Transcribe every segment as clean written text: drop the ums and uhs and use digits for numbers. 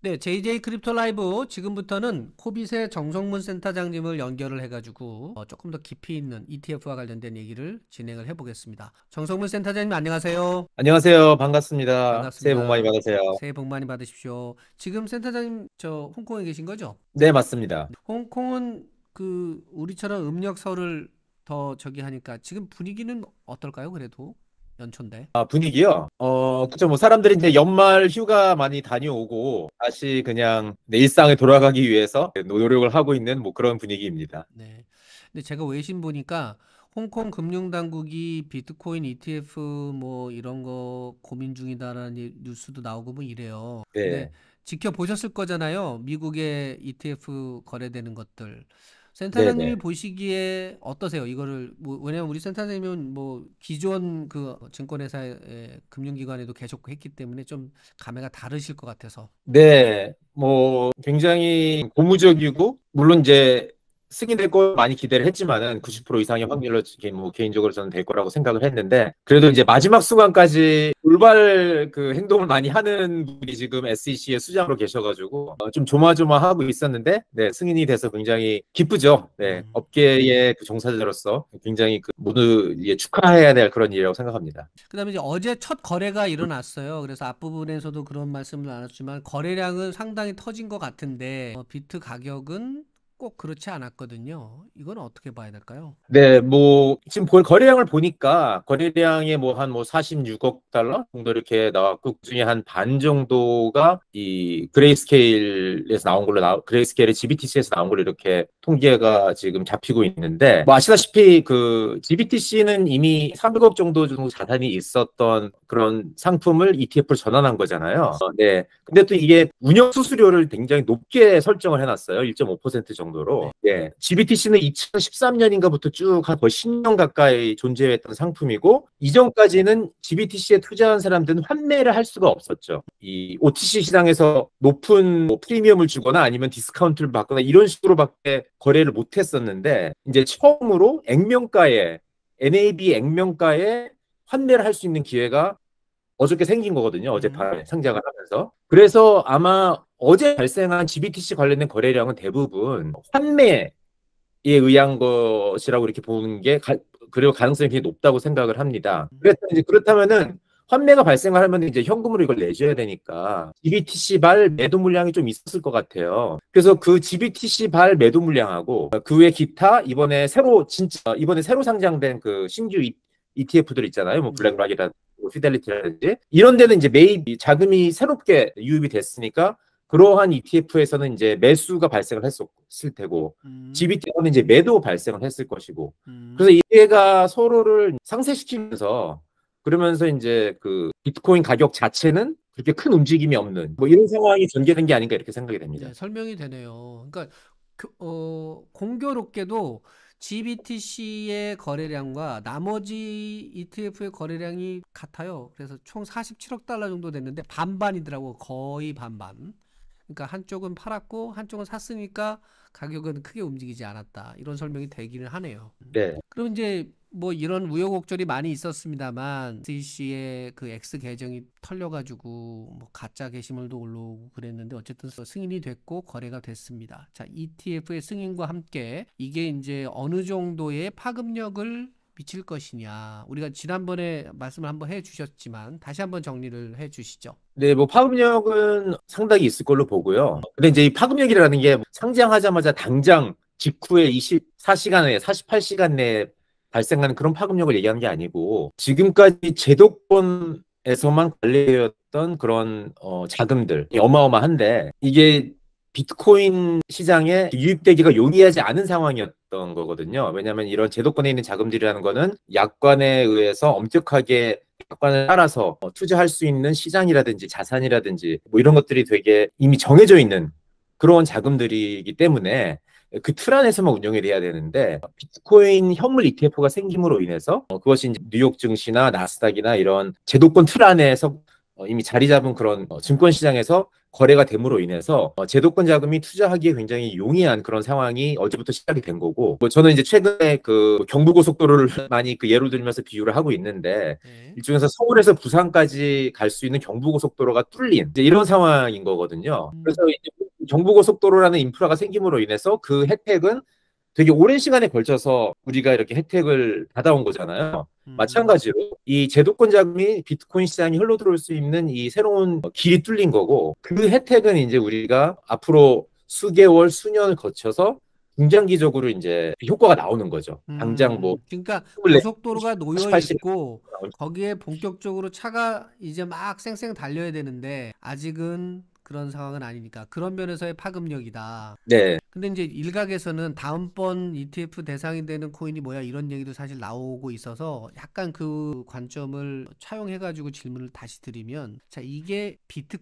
네, JJ 크립토 라이브 지금부터는 코빗의 정성문 센터장님을 연결을 해가지고 조금 더 깊이 있는 ETF와 관련된 얘기를 진행을 해보겠습니다. 정성문 센터장님 안녕하세요. 안녕하세요. 반갑습니다. 새해 복 많이 반갑습니다. 받으세요. 새해 복 많이 받으십시오. 지금 센터장님 저 홍콩에 계신 거죠? 네, 맞습니다. 홍콩은 그 우리처럼 음력설을 더 저기 하니까 지금 분위기는 어떨까요? 그래도 연초인데. 분위기요? 그쵸. 뭐, 사람들이 이제 연말 휴가 많이 다녀오고, 다시 그냥 내 일상에 돌아가기 위해서 노력을 하고 있는 뭐 그런 분위기입니다. 네. 근데 제가 외신 보니까 홍콩 금융당국이 비트코인 ETF 뭐 이런 거 고민 중이다라는 뉴스도 나오고 뭐 이래요. 근데 네. 지켜보셨을 거잖아요. 미국의 ETF 거래되는 것들. 센터장님이 네네. 보시기에 어떠세요? 이거를 뭐 왜냐면 우리 센터장님은 뭐 기존 그 증권회사의 금융기관에도 계속 했기 때문에 좀 감회가 다르실 것 같아서. 네, 뭐 굉장히 고무적이고 물론 이제 승인될 거 많이 기대를 했지만은 90% 이상의 확률로 이게 뭐 개인적으로 저는 될 거라고 생각을 했는데 그래도 이제 마지막 순간까지 돌발 그 행동을 많이 하는 분이 지금 SEC의 수장으로 계셔가지고 좀 조마조마하고 있었는데 네, 승인이 돼서 굉장히 기쁘죠. 네, 음. 업계의 그 종사자로서 굉장히 그 모두 예, 축하해야 될 그런 일이라고 생각합니다. 그다음에 이제 어제 첫 거래가 일어났어요. 그래서 앞부분에서도 그런 말씀을 나눴지만 거래량은 상당히 터진 것 같은데 비트 가격은 꼭 그렇지 않았거든요. 이건 어떻게 봐야 될까요? 네, 뭐, 지금 거래량을 보니까, 거래량이 뭐, 한 뭐, 46억 달러 정도 이렇게 나왔고, 그 중에 한 반 정도가 이 그레이스케일에서 나온 걸로 그레이스케일의 GBTC에서 나온 걸로 이렇게 통계가 지금 잡히고 있는데, 뭐, 아시다시피 그 GBTC는 이미 300억 정도 자산이 있었던 그런 상품을 ETF로 전환한 거잖아요. 네. 근데 또 이게 운영 수수료를 굉장히 높게 설정을 해놨어요. 1.5% 네. 정도로. 예. GBTC는 2013년인가부터 쭉 한 거의 10년 가까이 존재했던 상품이고, 이전까지는 GBTC에 투자한 사람들은 환매를 할 수가 없었죠. 이 OTC 시장에서 높은 뭐 프리미엄을 주거나 아니면 디스카운트를 받거나 이런 식으로밖에 거래를 못 했었는데, 이제 처음으로 액면가에, NAB 액면가에 환매를 할 수 있는 기회가 어저께 생긴 거거든요. 음. 어젯밤에 상장을 하면서. 그래서 아마 어제 발생한 GBTC 관련된 거래량은 대부분 환매에 의한 것이라고 이렇게 보는 게 그리고 가능성이 굉장히 높다고 생각을 합니다. 그래서 이제 그렇다면은 환매가 발생을 하면 이제 현금으로 이걸 내줘야 되니까 GBTC 발 매도 물량이 좀 있었을 것 같아요. 그래서 그 GBTC 발 매도 물량하고 그 외 기타 이번에 새로 상장된 그 신규 ETF들 있잖아요. 뭐 네. 블랙락이라든지 피델리티라든지 이런 데는 이제 매입 자금이 새롭게 유입이 됐으니까 그러한 ETF에서는 이제 매수가 발생을 했을 테고 음. GBT는 이제 매도 발생을 했을 것이고 음. 그래서 이해가 서로를 상쇄시키면서 그러면서 이제 그 비트코인 가격 자체는 그렇게 큰 움직임이 없는 뭐 이런 상황이 전개된 게 아닌가 이렇게 생각이 됩니다. 네, 설명이 되네요. 그러니까 공교롭게도 GBTC의 거래량과 나머지 ETF의 거래량이 같아요. 그래서 총 47억 달러 정도 됐는데 반반이더라고. 거의 반반. 그러니까 한쪽은 팔았고 한쪽은 샀으니까 가격은 크게 움직이지 않았다. 이런 설명이 되기는 하네요. 네. 그럼 이제 뭐 이런 우여곡절이 많이 있었습니다만 CC의 그 X 계정이 털려가지고 뭐 가짜 게시물도 올라오고 그랬는데 어쨌든 승인이 됐고 거래가 됐습니다. 자, ETF의 승인과 함께 이게 이제 어느 정도의 파급력을 미칠 것이냐. 우리가 지난번에 말씀을 한번 해주셨지만 다시 한번 정리를 해주시죠. 네, 뭐 파급력은 상당히 있을 걸로 보고요. 근데 이제 이 파급력이라는 게 상장하자마자 당장 직후에 24시간 내에 48시간 내에 발생하는 그런 파급력을 얘기하는 게 아니고 지금까지 제도권에서만 관리되었던 그런 자금들이 어마어마한데 이게 비트코인 시장에 유입되기가 용이하지 않은 상황이었던 거거든요. 왜냐하면 이런 제도권에 있는 자금들이라는 거는 약관에 의해서 엄격하게 약관을 따라서 투자할 수 있는 시장이라든지 자산이라든지 뭐 이런 것들이 되게 이미 정해져 있는 그런 자금들이기 때문에 그 틀 안에서만 운영이 돼야 되는데 비트코인 현물 ETF가 생김으로 인해서 그것이 이제 뉴욕 증시나 나스닥이나 이런 제도권 틀 안에서 이미 자리 잡은 그런 증권 시장에서 거래가 됨으로 인해서 제도권 자금이 투자하기에 굉장히 용이한 그런 상황이 어제부터 시작이 된 거고, 뭐 저는 이제 최근에 그 경부고속도로를 많이 그 예로 들면서 비유를 하고 있는데, 네. 일종에서 서울에서 부산까지 갈 수 있는 경부고속도로가 뚫린 이제 이런 상황인 거거든요. 그래서 이제 경부고속도로라는 인프라가 생김으로 인해서 그 혜택은 되게 오랜 시간에 걸쳐서 우리가 이렇게 혜택을 받아온 거잖아요. 마찬가지로 이 제도권 자금이 비트코인 시장에 흘러들어올 수 있는 이 새로운 길이 뚫린 거고, 그 혜택은 이제 우리가 앞으로 수개월, 수년을 거쳐서 중장기적으로 이제 효과가 나오는 거죠. 당장 뭐 그러니까 24, 고속도로가 놓여 48시간 있고 거기에 본격적으로 차가 이제 막 쌩쌩 달려야 되는데 아직은 그런 상황은 아니니까 그런 면에서의 파급력이다. 네. 근데 이제 일각에서는 다음번 ETF 대상이 되는 코인이 뭐야 이런 얘기도 사실 나오고 있어서 약간 그 관점을 차용해가지고 질문을 다시 드리면, 자, 이게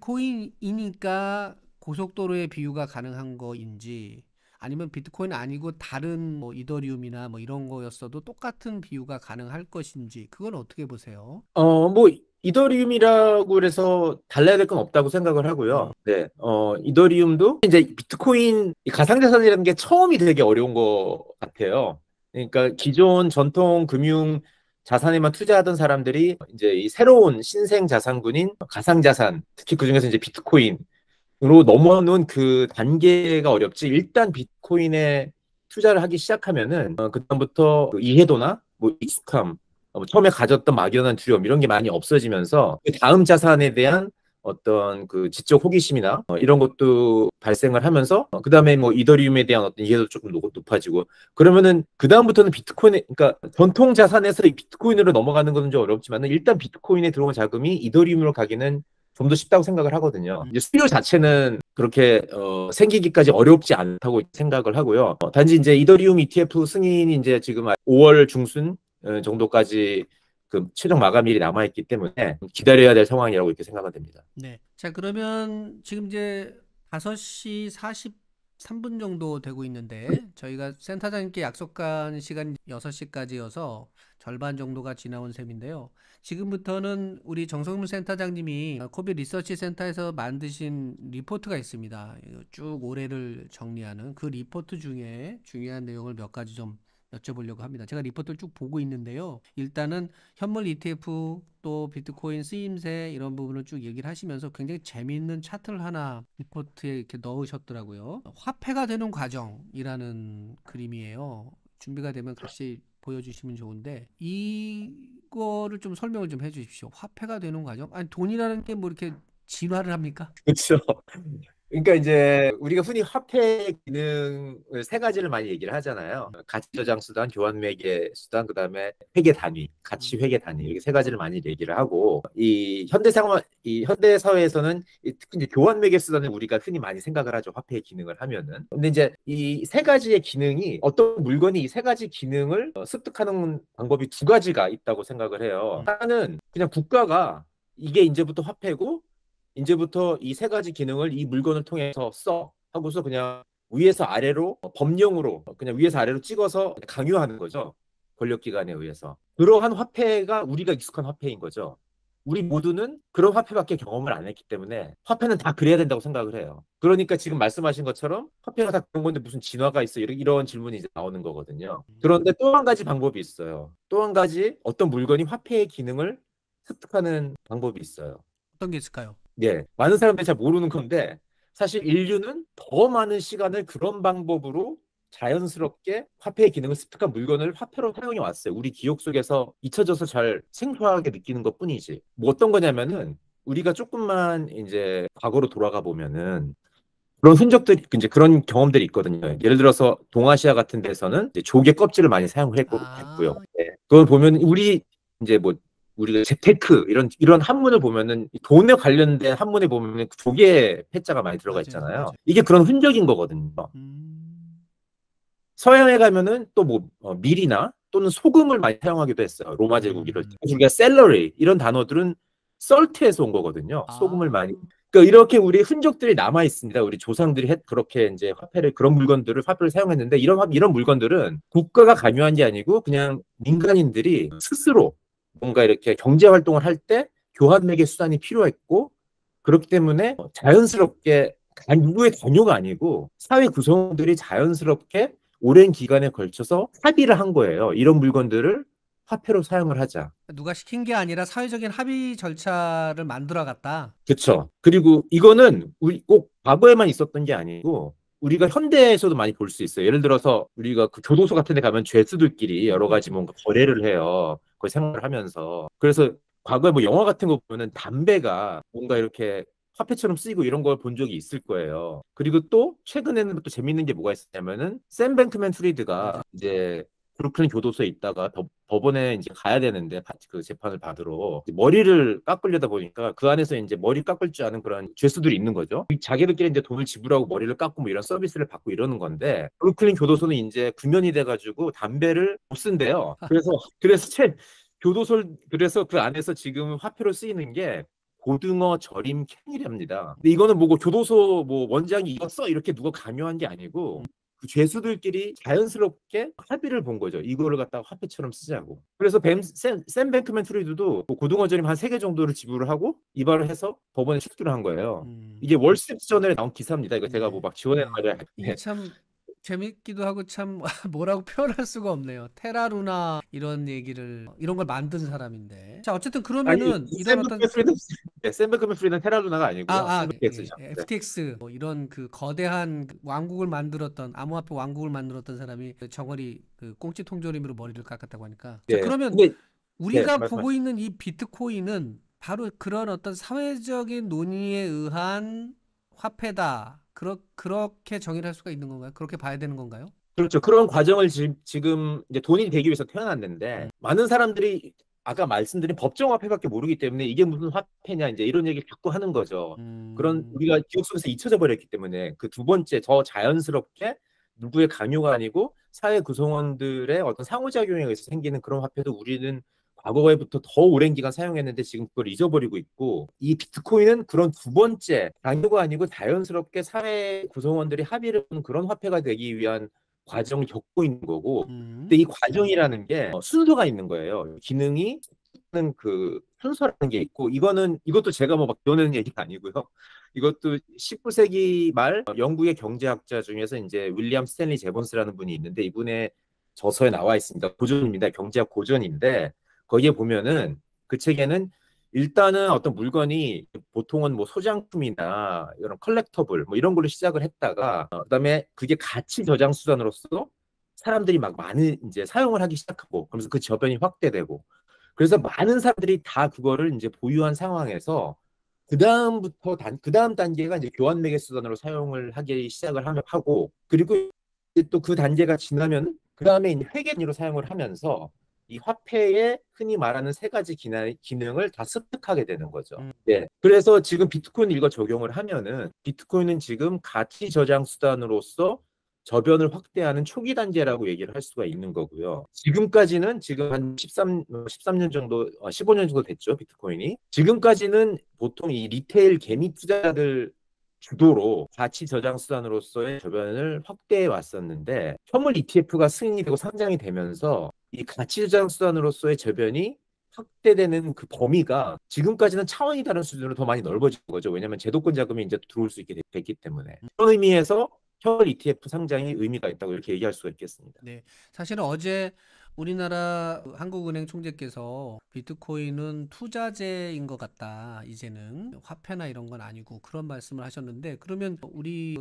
비트코인이니까 고속도로의 비유가 가능한 거인지 아니면 비트코인 아니고 다른 뭐 이더리움이나 뭐 이런 거였어도 똑같은 비유가 가능할 것인지 그건 어떻게 보세요? 뭐 이더리움이라고 해서 달라야 될 건 없다고 생각을 하고요. 네, 이더리움도 이제 비트코인 이 가상자산이라는 게 처음이 되게 어려운 것 같아요. 그러니까 기존 전통 금융 자산에만 투자하던 사람들이 이제 이 새로운 신생 자산군인 가상자산, 특히 그중에서 이제 비트코인으로 넘어오는 그 단계가 어렵지. 일단 비트코인에 투자를 하기 시작하면은 그다음부터 그 이해도나 뭐 익숙함, 뭐 처음에 가졌던 막연한 두려움 이런 게 많이 없어지면서 그 다음 자산에 대한 어떤 그 지적 호기심이나 이런 것도 발생을 하면서 그다음에 뭐 이더리움에 대한 어떤 이해도 조금 높아지고, 그러면은 그다음부터는 비트코인에, 그러니까 전통 자산에서 이 비트코인으로 넘어가는 것은 좀 어렵지만은 일단 비트코인에 들어온 자금이 이더리움으로 가기는 좀 더 쉽다고 생각을 하거든요. 이제 수요 자체는 그렇게 생기기까지 어렵지 않다고 생각을 하고요. 단지 이제 이더리움 ETF 승인이 이제 지금 5월 중순 정도까지 그 최종 마감일이 남아있기 때문에 기다려야 될 상황이라고 이렇게 생각은 됩니다. 네. 자, 그러면 지금 이제 5시 43분 정도 되고 있는데 저희가 센터장님께 약속한 시간 6시까지여서 절반 정도가 지나온 셈인데요. 지금부터는 우리 정성문 센터장님이 코비 리서치 센터에서 만드신 리포트가 있습니다. 이거 쭉 올해를 정리하는 그 리포트 중에 중요한 내용을 몇 가지 좀 여쭤보려고 합니다. 제가 리포트를 쭉 보고 있는데요. 일단은 현물 ETF 또 비트코인 쓰임새 이런 부분을 쭉 얘기를 하시면서 굉장히 재미있는 차트를 하나 리포트에 이렇게 넣으셨더라고요. 화폐가 되는 과정이라는 그림이에요. 준비가 되면 같이 보여주시면 좋은데 이거를 좀 설명을 좀 해주십시오. 화폐가 되는 과정? 아니 돈이라는 게 뭐 이렇게 진화를 합니까? 그렇죠. 그러니까 이제 우리가 흔히 화폐 기능을 세 가지를 많이 얘기를 하잖아요. 가치 저장 수단, 교환 매개 수단, 그다음에 회계 단위, 가치 회계 단위, 이렇게 세 가지를 많이 얘기를 하고, 이 현대 사회에서는 특히 이제 교환 매개 수단을 우리가 흔히 많이 생각을 하죠. 화폐의 기능을 하면은. 근데 이제 이 세 가지의 기능이, 어떤 물건이 이 세 가지 기능을 습득하는 방법이 두 가지가 있다고 생각을 해요. 하나는 그냥 국가가 이게 이제부터 화폐고 이제부터 이 세 가지 기능을 이 물건을 통해서 써 하고서 그냥 위에서 아래로 법령으로 그냥 위에서 아래로 찍어서 강요하는 거죠. 권력기관에 의해서. 그러한 화폐가 우리가 익숙한 화폐인 거죠. 우리 모두는 그런 화폐밖에 경험을 안 했기 때문에 화폐는 다 그래야 된다고 생각을 해요. 그러니까 지금 말씀하신 것처럼 화폐가 다 그런 건데 무슨 진화가 있어, 이런 질문이 이제 나오는 거거든요. 그런데 또 한 가지 방법이 있어요. 또 한 가지 어떤 물건이 화폐의 기능을 습득하는 방법이 있어요. 어떤 게 있을까요? 예, 많은 사람들이 잘 모르는 건데 사실 인류는 더 많은 시간을 그런 방법으로 자연스럽게 화폐의 기능을 습득한 물건을 화폐로 사용해 왔어요. 우리 기억 속에서 잊혀져서 잘 생소하게 느끼는 것뿐이지. 뭐 어떤 거냐면은 우리가 조금만 이제 과거로 돌아가 보면은 그런 흔적들이, 이제 그런 경험들이 있거든요. 예를 들어서 동아시아 같은 데서는 이제 조개 껍질을 많이 사용을 했고요. 아, 네. 그걸 보면 우리 이제 뭐 우리가 재테크 이런 한문을 보면은 돈에 관련된 한문에 보면은 조개 패자가 많이 들어가 맞아요. 있잖아요. 이게 그런 흔적인 거거든요. 서양에 가면은 또 뭐 밀이나 또는 소금을 많이 사용하기도 했어요. 로마 제국 이럴 때. 우리가 셀러리 이런 단어들은 썰트에서 온 거거든요. 소금을 아, 많이. 그러니까 이렇게 우리 흔적들이 남아 있습니다. 우리 조상들이 그렇게 이제 그런 물건들을 화폐를 사용했는데 이런 물건들은 국가가 강요한 게 아니고 그냥 민간인들이 스스로 뭔가 이렇게 경제 활동을 할 때 교환 매개 수단이 필요했고, 그렇기 때문에 자연스럽게 누구의 강요가 아니고 사회 구성원들이 자연스럽게 오랜 기간에 걸쳐서 합의를 한 거예요. 이런 물건들을 화폐로 사용을 하자. 누가 시킨 게 아니라 사회적인 합의 절차를 만들어 갔다. 그렇죠. 그리고 이거는 우리 꼭 과거에만 있었던 게 아니고 우리가 현대에서도 많이 볼 수 있어요. 예를 들어서 우리가 그 교도소 같은 데 가면 죄수들끼리 여러 가지 뭔가 거래를 해요. 그 생활을 하면서. 그래서 과거에 뭐 영화 같은 거 보면은 담배가 뭔가 이렇게 화폐처럼 쓰이고 이런 걸 본 적이 있을 거예요. 그리고 또 최근에는 또 재밌는 게 뭐가 있었냐면은 샘 뱅크맨 프리드가 이제 브루클린 교도소에 있다가 법원에 이제 가야 되는데 그 재판을 받으러 머리를 깎으려다 보니까 그 안에서 이제 머리 깎을 줄 아는 그런 죄수들이 있는 거죠. 자기들끼리 이제 돈을 지불하고 머리를 깎고 뭐 이런 서비스를 받고 이러는 건데 브루클린 교도소는 이제 구면이 돼가지고 담배를 못 쓴대요. 그래서 그 안에서 지금 화폐로 쓰이는 게 고등어 절임 캔이랍니다. 근데 이거는 뭐고 교도소 뭐 원장이 이거 써 이렇게 누가 강요한 게 아니고 그 죄수들끼리 자연스럽게 합의를 본 거죠. 이거를 갖다가 화폐처럼 쓰자고. 그래서 샘 뱅크맨 프리드도 뭐 고등어 절임 한 3개 정도를 지불을 하고 이발을 해서 법원에 출두를 한 거예요. 이게 월스트리트 저널에 나온 기사입니다. 이거 제가 뭐 막 지원해 말이야. 이게 참 재밌기도 하고 참 뭐라고 표현할 수가 없네요. 테라루나 이런 얘기를 이런 걸 만든 사람인데. 자, 어쨌든 그러면은 이런 어떤 샘 뱅크맨 프리드는 테라루나가 아니고요. FTX죠. FTX 뭐 이런 그 거대한 왕국을 만들었던 암호화폐 왕국을 만들었던 사람이 그 정어리 그 꽁치 통조림으로 머리를 깎았다고 하니까. 자, 그러면 우리가 보고 있는 이 비트코인은 바로 그런 어떤 사회적인 논의에 의한 화폐다. 그렇게 정의를 할 수가 있는 건가요? 그렇게 봐야 되는 건가요? 그렇죠. 그런 과정을 지금 이제 돈이 되기 위해서 태어났는데 많은 사람들이 아까 말씀드린 법정 화폐밖에 모르기 때문에 이게 무슨 화폐냐 이제 이런 얘기를 자꾸 하는 거죠. 그런 우리가 기억 속에서 잊혀져 버렸기 때문에 그 두 번째 더 자연스럽게 누구의 강요가 아니고 사회 구성원들의 어떤 상호작용에 의해서 생기는 그런 화폐도 우리는 과거에부터 더 오랜 기간 사용했는데 지금 그걸 잊어버리고 있고 이 비트코인은 그런 두 번째 강요가 아니고 자연스럽게 사회 구성원들이 합의를 하는 그런 화폐가 되기 위한 과정을 겪고 있는 거고 근데 이 과정이라는 게 순서가 있는 거예요. 기능이 그 순서라는 게 있고 이것도 제가 뭐 막 배우는 얘기가 아니고요. 이것도 19세기 말 영국의 경제학자 중에서 이제 윌리엄 스탠리 제본스라는 분이 있는데 이분의 저서에 나와 있습니다. 고전입니다. 경제학 고전인데 거기에 보면은 그 책에는 일단은 어떤 물건이 보통은 뭐 소장품이나 이런 컬렉터블 뭐 이런 걸로 시작을 했다가 그다음에 그게 가치 저장 수단으로서 사람들이 막 많이 이제 사용을 하기 시작하고 그러면서 그 저변이 확대되고 그래서 많은 사람들이 다 그거를 이제 보유한 상황에서 그 다음 단계가 이제 교환 매개 수단으로 사용을 하기 시작을 하고 그리고 또 그 단계가 지나면 그 다음에 회계 단위로 사용을 하면서 이 화폐에 흔히 말하는 3가지 기능을 다 습득하게 되는 거죠. 네. 그래서 지금 비트코인 이거 적용을 하면은 비트코인은 지금 가치 저장 수단으로서 저변을 확대하는 초기 단계라고 얘기를 할 수가 있는 거고요. 지금까지는 지금 한 13년 정도, 15년 정도 됐죠, 비트코인이. 지금까지는 보통 이 리테일 개미 투자자들 주도로 가치 저장 수단으로서의 저변을 확대해 왔었는데 현물 ETF가 승인이 되고 상장이 되면서 이 가치 저장 수단으로서의 저변이 확대되는 그 범위가 지금까지는 차원이 다른 수준으로 더 많이 넓어진 거죠. 왜냐하면 제도권 자금이 이제 들어올 수 있게 됐기 때문에 그런 의미에서 현물 ETF 상장이 의미가 있다고 이렇게 얘기할 수가 있겠습니다. 네, 사실은 어제 우리나라 한국은행 총재께서 비트코인은 투자재인 것 같다. 이제는 화폐나 이런 건 아니고 그런 말씀을 하셨는데 그러면 우리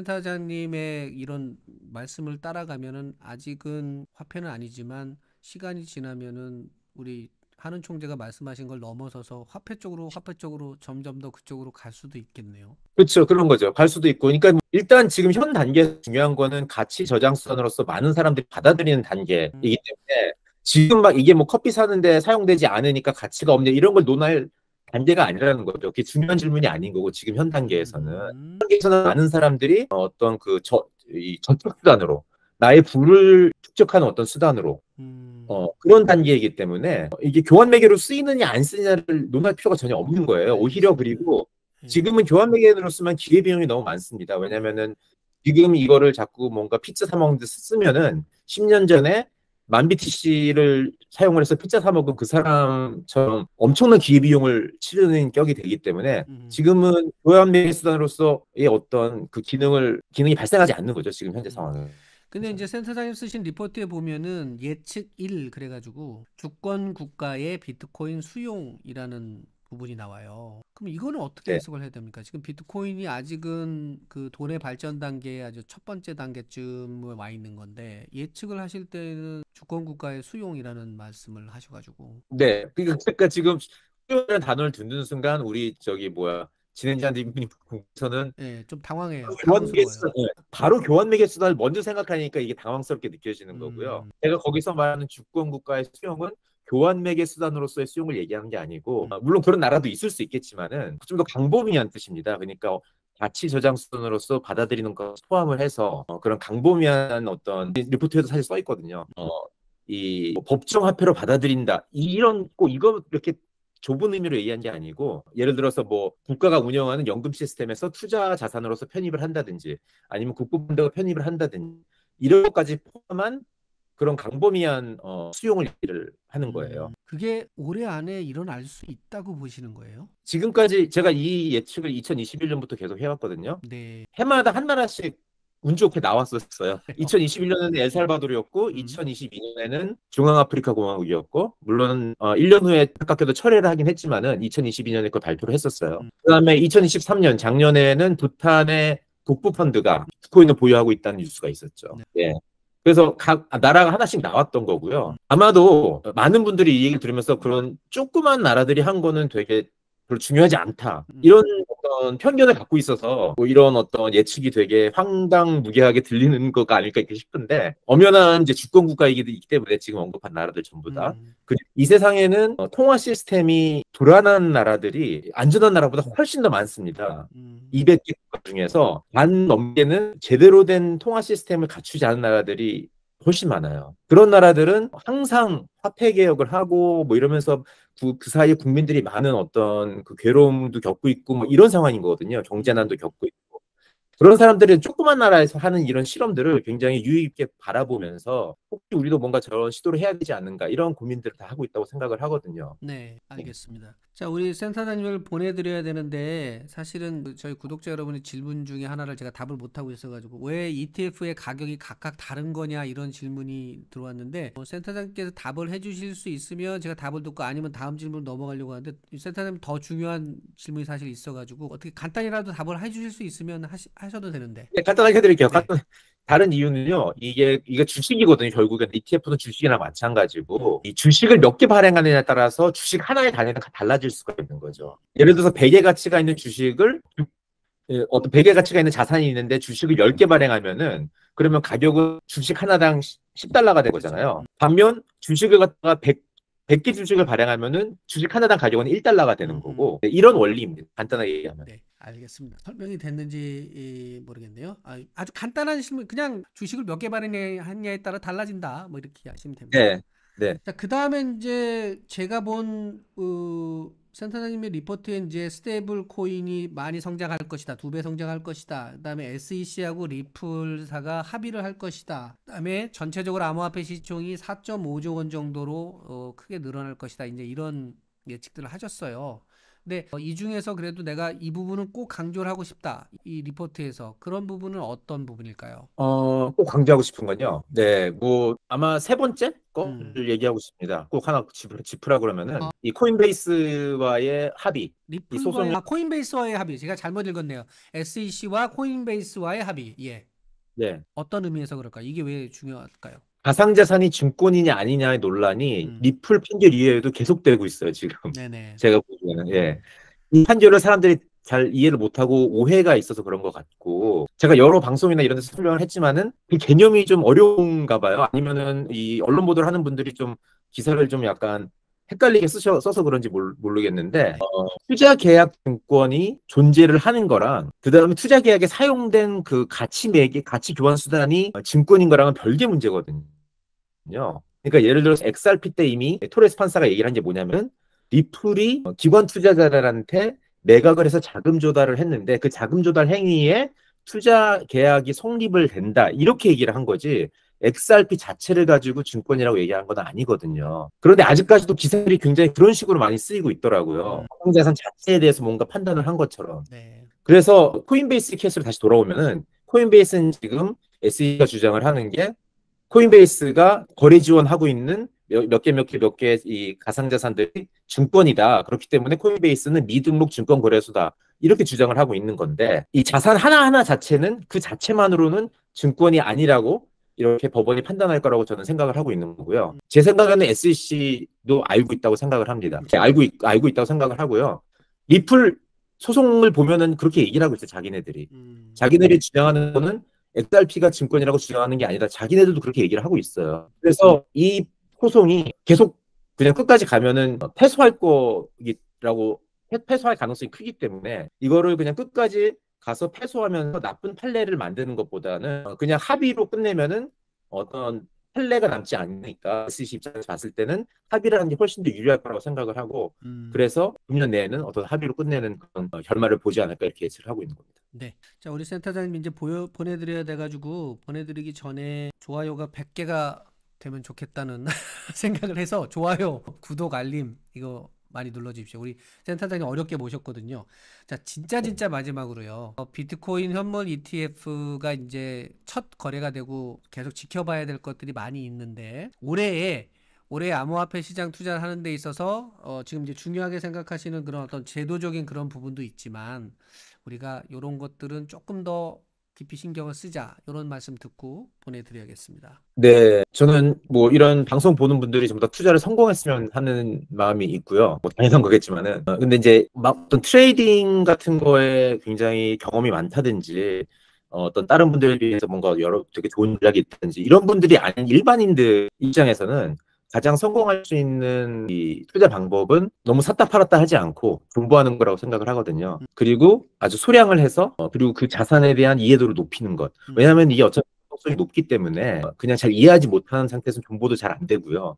정센터장님의 이런 말씀을 따라가면은 아직은 화폐는 아니지만 시간이 지나면은 우리 한은 총재가 말씀하신 걸 넘어서서 화폐 쪽으로 점점 더 그쪽으로 갈 수도 있겠네요. 그렇죠. 그런 거죠. 갈 수도 있고. 그러니까 일단 지금 현 단계에서 중요한 거는 가치 저장 수단으로서 많은 사람들이 받아들이는 단계이기 때문에 지금 막 이게 뭐 커피 사는데 사용되지 않으니까 가치가 없냐 이런 걸 논할 단계가 아니라는 거죠. 그게 중요한 질문이 아닌 거고 지금 현 단계에서는 많은 사람들이 어떤 그 저축 수단으로 나의 부를 축적하는 어떤 수단으로 그런 단계이기 때문에 이게 교환 매개로 쓰이느냐 안 쓰느냐를 논할 필요가 전혀 없는 거예요. 오히려 그리고 지금은 교환 매개로 쓰면 기회비용이 너무 많습니다. 왜냐면은 지금 이거를 자꾸 뭔가 피자 사 먹는 데 쓰면은 10년 전에 만 BTC를 사용을 해서 피자 사 먹은 그 사람처럼 엄청난 기회비용을 치르는 격이 되기 때문에 지금은 교환매매 수단으로서의 어떤 그 기능이 발생하지 않는 거죠. 지금 현재 상황은. 근데 이제 센터장님 쓰신 리포트에 보면은 예측 1 그래가지고 주권 국가의 비트코인 수용이라는 부분이 나와요. 그럼 이거는 어떻게 네. 해석을 해야 됩니까? 지금 비트코인이 아직은 그 돈의 발전 단계의 아주 첫 번째 단계쯤에 와 있는 건데 예측을 하실 때는 주권 국가의 수용이라는 말씀을 하셔가지고. 네. 그러니까 지금 수요라는 단어를 듣는 순간 우리 진행자님께서는 예, 좀 당황해요. 교환 매개 당황스러워요. 수단, 바로 교환 매개 수단을 먼저 생각하니까 이게 당황스럽게 느껴지는 거고요. 제가 거기서 말하는 주권 국가의 수용은 교환 매개 수단으로서의 수용을 얘기하는 게 아니고, 물론 그런 나라도 있을 수 있겠지만은 좀 더 광범위한 뜻입니다. 그러니까 가치 저장 수단으로서 받아들이는 것 포함을 해서 그런 광범위한 어떤 리포트에도 사실 써 있거든요. 이 법정 화폐로 받아들인다. 이런 꼭 이거 이렇게 좁은 의미로 얘기한 게 아니고, 예를 들어서 뭐 국가가 운영하는 연금 시스템에서 투자 자산으로서 편입을 한다든지 아니면 국부펀드가 편입을 한다든지 이런 것까지 포함한 그런 광범위한 수용을 얘기를 하는 거예요. 그게 올해 안에 일어날 수 있다고 보시는 거예요? 지금까지 제가 이 예측을 2021년부터 계속 해왔거든요. 네. 해마다 한 나라씩 운 좋게 나왔었어요. 2021년에는 엘살바도르였고 2022년에는 중앙아프리카 공화국이었고, 물론 1년 후에 가깝게도 철회를 하긴 했지만은 2022년에 그걸 발표를 했었어요. 그다음에 2023년 작년에는 부탄의 국부펀드가 비트코인을 보유하고 있다는 뉴스가 있었죠. 예. 그래서 각 나라가 하나씩 나왔던 거고요. 아마도 많은 분들이 이 얘기를 들으면서 그런 조그만 나라들이 한 거는 되게 별로 중요하지 않다, 이런 어떤 편견을 갖고 있어서 뭐 이런 어떤 예측이 되게 황당무계하게 들리는 거가 아닐까 이렇게 싶은데, 엄연한 이제 주권 국가이기 때문에 지금 언급한 나라들 전부 다. 이 세상에는 통화 시스템이 불안한 나라들이 안전한 나라보다 훨씬 더 많습니다. 200개 국가 중에서 반 넘게는 제대로 된 통화 시스템을 갖추지 않은 나라들이 훨씬 많아요. 그런 나라들은 항상 화폐 개혁을 하고 뭐 이러면서 그 사이에 국민들이 많은 어떤 그 괴로움도 겪고 있고 뭐 이런 상황인 거거든요. 경제난도 겪고 있고. 그런 사람들은 조그만 나라에서 하는 이런 실험들을 굉장히 유의 깊게 바라보면서 혹시 우리도 뭔가 저런 시도를 해야 되지 않는가, 이런 고민들을 다 하고 있다고 생각을 하거든요. 네, 알겠습니다. 자, 우리 센터장님을 보내드려야 되는데 사실은 저희 구독자 여러분의 질문 중에 하나를 제가 답을 못하고 있어가지고 왜 ETF의 가격이 각각 다른 거냐 이런 질문이 들어왔는데, 센터장님께서 답을 해주실 수 있으면 제가 답을 듣고, 아니면 다음 질문 넘어가려고 하는데 센터장님 더 중요한 질문이 사실 있어가지고 어떻게 간단히라도 답을 해주실 수 있으면 하셔도 되는데. 네, 간단하게 해드릴게요. 네. 다른 이유는요, 이게 주식이거든요. 결국엔 ETF는 주식이나 마찬가지고 이 주식을 몇 개 발행하느냐에 따라서 주식 하나의 단위는 달라질 수가 있는 거죠. 예를 들어서 100의 가치가 있는 주식을 어떤 100의 가치가 있는 자산이 있는데 주식을 10개 발행하면은 그러면 가격은 주식 하나당 10달러가 된 거잖아요. 반면 주식을 갖다가 100개 주식을 발행하면은 주식 하나당 가격은 1달러가 되는 거고, 네, 이런 원리입니다. 간단하게 얘기하면. 네, 알겠습니다. 설명이 됐는지 모르겠네요. 아주 간단한 질문, 그냥 주식을 몇 개 발행했냐에 따라 달라진다, 뭐 이렇게 하시면 됩니다. 네, 네. 자, 그 다음에 이제 제가 본 센터장님의 리포트에 이제 스테이블 코인이 많이 성장할 것이다, 2배 성장할 것이다. 그다음에 SEC하고 리플사가 합의를 할 것이다. 그다음에 전체적으로 암호화폐 시총이 4.5조 원 정도로 크게 늘어날 것이다. 이제 이런 예측들을 하셨어요. 근데 이 중에서 그래도 내가 이 부분은 꼭 강조를 하고 싶다, 이 리포트에서. 그런 부분은 어떤 부분일까요? 꼭 강조하고 싶은 건요. 네, 뭐 아마 세 번째 거를 얘기하고 싶습니다. 꼭 하나 짚으라 그러면은 이 코인베이스와의 합의, 이 소송. 코인베이스와의 합의. 제가 잘못 읽었네요. SEC와 코인베이스와의 합의. 예. 네. 어떤 의미에서 그럴까요? 이게 왜 중요할까요? 가상자산이 증권이냐 아니냐의 논란이 리플 판결 이외에도 계속되고 있어요, 지금. 네네. 제가 보기에는. 예. 이 판결을 사람들이 잘 이해를 못하고 오해가 있어서 그런 것 같고, 제가 여러 방송이나 이런 데서 설명을 했지만은 그 개념이 좀 어려운가 봐요. 아니면은 이 언론 보도를 하는 분들이 좀 기사를 좀 약간 헷갈리게 써서 그런지 모르겠는데, 투자 계약 증권이 존재를 하는 거랑 그 다음에 투자 계약에 사용된 그 가치 교환 수단이 증권인 거랑은 별개 문제거든요. 그러니까 예를 들어서 XRP 때 이미 토레스 판사가 얘기를 한 게 뭐냐면, 리플이 기관 투자자들한테 매각을 해서 자금 조달을 했는데 그 자금 조달 행위에 투자 계약이 성립을 된다, 이렇게 얘기를 한 거지, XRP 자체를 가지고 증권이라고 얘기한 건 아니거든요. 그런데 아직까지도 기사들이 굉장히 그런 식으로 많이 쓰이고 있더라고요. 가상자산 자체에 대해서 뭔가 판단을 한 것처럼. 네. 그래서 코인베이스 케이스로 다시 돌아오면은 코인베이스는 지금 SEC가 주장을 하는 게 코인베이스가 거래 지원하고 있는 몇 개 이 가상자산들이 증권이다. 그렇기 때문에 코인베이스는 미등록 증권 거래소다. 이렇게 주장을 하고 있는 건데 이 자산 하나하나 자체는 그 자체만으로는 증권이 아니라고 이렇게 법원이 판단할 거라고 저는 생각을 하고 있는 거고요. 제 생각에는 SEC도 알고 있다고 생각을 합니다. 알고 있다고 생각을 하고요. 리플 소송을 보면은 그렇게 얘기를 하고 있어요. 자기네들이. 자기네들이 주장하는 거는 XRP가 증권이라고 주장하는 게 아니다. 자기네들도 그렇게 얘기를 하고 있어요. 그래서 이 소송이 계속 그냥 끝까지 가면은 패소할 거라고 패소할 가능성이 크기 때문에 이거를 그냥 끝까지 가서 패소하면서 나쁜 판례를 만드는 것보다는 그냥 합의로 끝내면은 어떤 판례가 남지 않으니까 SEC 입장에서 봤을 때는 합의를 하는 게 훨씬 더 유리할 거라고 생각을 하고 그래서 금년 내에는 어떤 합의로 끝내는 그런 결말을 보지 않을까 이렇게 예측을 하고 있는 겁니다. 네. 자, 우리 센터장님 이제 보내드려야 돼가지고 보내드리기 전에 좋아요가 100개가 되면 좋겠다는 생각을 해서 좋아요, 구독, 알림 이거 많이 눌러주십시오. 우리 센터장님 어렵게 모셨거든요. 자, 진짜 마지막으로요. 비트코인 현물 ETF가 이제 첫 거래가 되고 계속 지켜봐야 될 것들이 많이 있는데 올해 암호화폐 시장 투자를 하는 데 있어서 지금 이제 중요하게 생각하시는 그런 어떤 제도적인 그런 부분도 있지만 우리가 이런 것들은 조금 더 깊이 신경을 쓰자 이런 말씀 듣고 보내드려야겠습니다. 네, 저는 뭐 이런 방송 보는 분들이 전부 다 투자를 성공했으면 하는 마음이 있고요. 뭐 당연한 거겠지만은. 근데 이제 막 어떤 트레이딩 같은 거에 굉장히 경험이 많다든지 어떤 다른 분들에 비해서 뭔가 여러 되게 좋은 전략이 있다든지 이런 분들이 아닌 일반인들 입장에서는 가장 성공할 수 있는 이 투자 방법은 너무 샀다 팔았다 하지 않고 공부하는 거라고 생각을 하거든요. 그리고 아주 소량을 해서 그리고 그 자산에 대한 이해도를 높이는 것. 왜냐하면 이게 어차피 성이 높기 때문에 그냥 잘 이해하지 못하는 상태에서는 정보도 잘 안 되고요.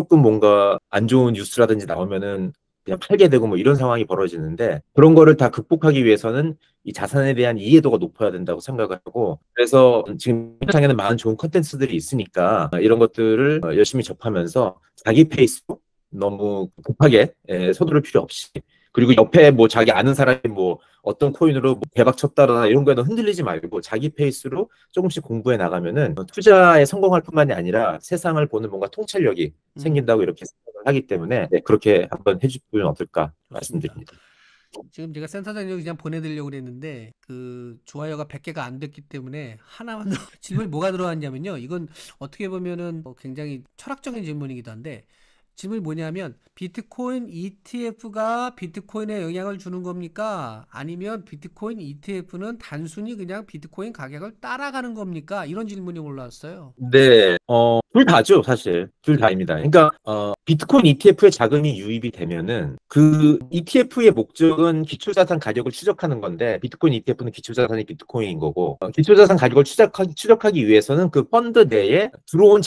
뭔가 안 좋은 뉴스라든지 나오면은 그냥 팔게 되고 뭐 이런 상황이 벌어지는데 그런 거를 다 극복하기 위해서는 이 자산에 대한 이해도가 높아야 된다고 생각을 하고 그래서 지금 세상에는 많은 좋은 컨텐츠들이 있으니까 이런 것들을 열심히 접하면서 자기 페이스로 너무 급하게 서두를 필요 없이 그리고 옆에 뭐 자기 아는 사람이 뭐 어떤 코인으로 뭐 대박 쳤다거나 이런 거에는 흔들리지 말고 자기 페이스로 조금씩 공부해 나가면은 투자에 성공할 뿐만이 아니라 세상을 보는 뭔가 통찰력이 생긴다고 이렇게 생각을 하기 때문에 네, 그렇게 한번 해주면 어떨까 말씀드립니다. 지금 제가 센터장님 그냥 보내드리려고 그랬는데 그 좋아요가 100개가 안 됐기 때문에 하나만 더 질문이 뭐가 들어왔냐면요. 이건 어떻게 보면은 굉장히 철학적인 질문이기도 한데 질문이 뭐냐면 비트코인 ETF가 비트코인에 영향을 주는 겁니까? 아니면 비트코인 ETF는 단순히 그냥 비트코인 가격을 따라가는 겁니까? 이런 질문이 올라왔어요. 네, 둘 다죠, 사실. 둘 다입니다. 그러니까, 비트코인 ETF에 자금이 유입이 되면은 그 ETF의 목적은 기초자산 가격을 추적하는 건데, 비트코인 ETF는 기초자산이 비트코인인 거고, 기초자산 가격을 추적하기 위해서는 그 펀드 내에 들어온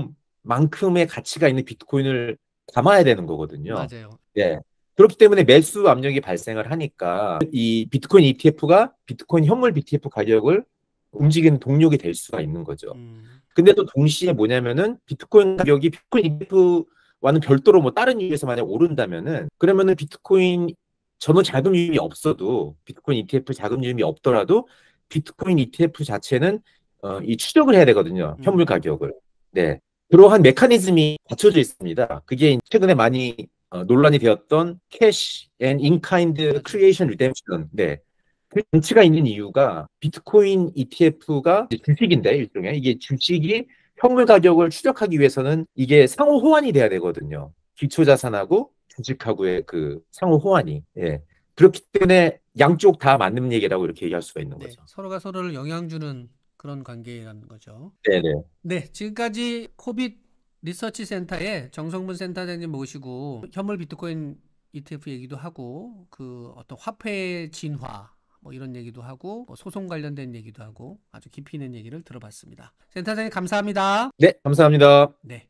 자금만큼의 가치가 있는 비트코인을 담아야 되는 거거든요. 맞아요. 네. 그렇기 때문에 매수 압력이 발생을 하니까 이 비트코인 ETF가 비트코인 현물 BTF 가격을 움직이는 동력이 될 수가 있는 거죠. 근데 또 동시에 뭐냐면은 비트코인 가격이 비트코인 ETF와는 별도로 뭐 다른 이유에서 만약 오른다면은 그러면은 비트코인 전후 자금 유입이 없어도 비트코인 ETF 자금 유입이 없더라도 비트코인 ETF 자체는 이 추적을 해야 되거든요. 현물 가격을. 네. 그러한 메커니즘이 갖춰져 있습니다. 그게 최근에 많이 논란이 되었던 캐시 앤 인카인드 크리에이션 리뎀션. 네. 그 정치가 있는 이유가 비트코인 ETF가 주식인데 일종의 이게 주식이 현물 가격을 추적하기 위해서는 이게 상호 호환이 돼야 되거든요. 기초 자산하고 주식하고의 그 상호 호환이. 예. 그렇기 때문에 양쪽 다 맞는 얘기라고 이렇게 얘기할 수가 있는 네, 거죠. 서로가 서로를 영향 주는 그런 관계라는 거죠. 네네. 네, 지금까지 코빗 리서치 센터의 정성문 센터장님 모시고 현물 비트코인 ETF 얘기도 하고 그 어떤 화폐 진화 뭐 이런 얘기도 하고 뭐 소송 관련된 얘기도 하고 아주 깊이 있는 얘기를 들어봤습니다. 센터장님 감사합니다. 네, 감사합니다. 네.